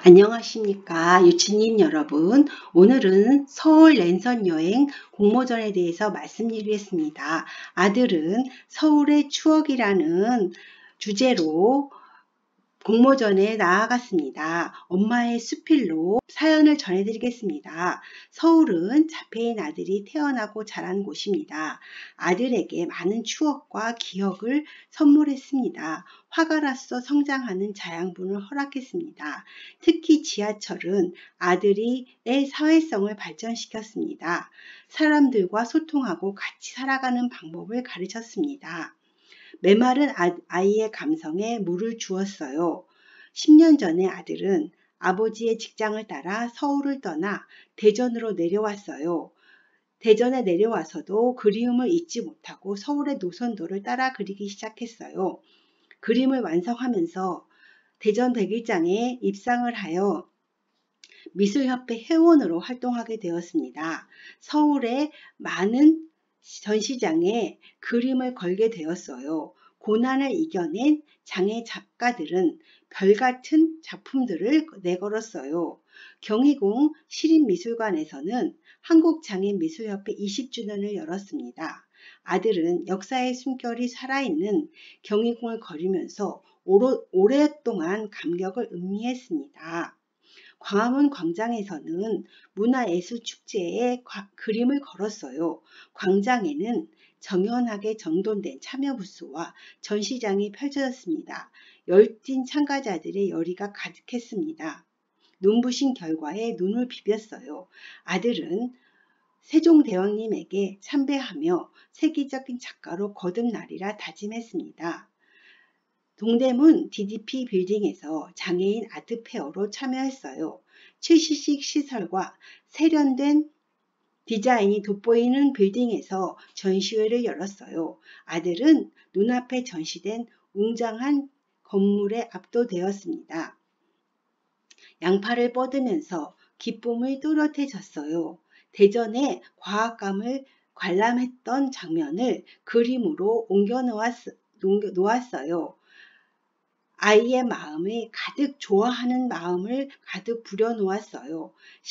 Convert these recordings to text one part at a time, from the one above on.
안녕하십니까 유치님 여러분. 오늘은 서울 랜선 여행 공모전에 대해서 말씀드리겠습니다. 아들은 서울의 추억이라는 주제로 공모전에 나아갔습니다. 엄마의 수필로 사연을 전해드리겠습니다. 서울은 자폐인 아들이 태어나고 자란 곳입니다. 아들에게 많은 추억과 기억을 선물했습니다. 화가로서 성장하는 자양분을 허락했습니다. 특히 지하철은 아들의 사회성을 발전시켰습니다. 사람들과 소통하고 같이 살아가는 방법을 가르쳤습니다. 메마른 아이의 감성에 물을 주었어요. 10년 전에 아들은 아버지의 직장을 따라 서울을 떠나 대전으로 내려왔어요. 대전에 내려와서도 그리움을 잊지 못하고 서울의 노선도를 따라 그리기 시작했어요. 그림을 완성하면서 대전 백일장에 입상을 하여 미술협회 회원으로 활동하게 되었습니다. 서울의 많은 전시장에 그림을 걸게 되었어요. 고난을 이겨낸 장애 작가들은 별같은 작품들을 내걸었어요. 경희궁 시립미술관에서는 한국장애미술협회 20주년을 열었습니다. 아들은 역사의 숨결이 살아있는 경희궁을 걸으면서 오랫동안 감격을 음미했습니다. 광화문 광장에서는 문화예술축제에 그림을 걸었어요. 광장에는 정연하게 정돈된 참여 부스와 전시장이 펼쳐졌습니다. 열띤 참가자들의 열의가 가득했습니다. 눈부신 결과에 눈을 비볐어요. 아들은 세종대왕님에게 참배하며 세계적인 작가로 거듭나리라 다짐했습니다. 동대문 DDP 빌딩에서 장애인 아트페어로 참여했어요. 최신식 시설과 세련된 디자인이 돋보이는 빌딩에서 전시회를 열었어요. 아들은 눈앞에 전시된 웅장한 건물에 압도되었습니다. 양팔을 뻗으면서 기쁨을 또렷해졌어요. 대전의 과학감을 관람했던 장면을 그림으로 옮겨 놓았어요. 아이의 마음에 가득 좋아하는 마음을 가득 부려놓았어요.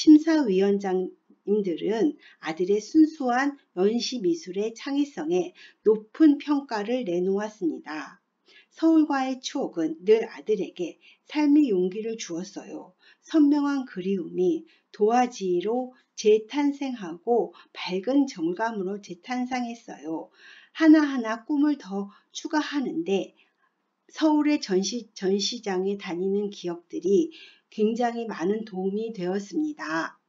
심사위원장님들은 아들의 순수한 연시미술의 창의성에 높은 평가를 내놓았습니다. 서울과의 추억은 늘 아들에게 삶의 용기를 주었어요. 선명한 그리움이 도화지로 재탄생하고 밝은 정감으로 재탄생했어요. 하나하나 꿈을 더 추가하는데 서울의 전시장에 다니는 기억들이 굉장히 많은 도움이 되었습니다.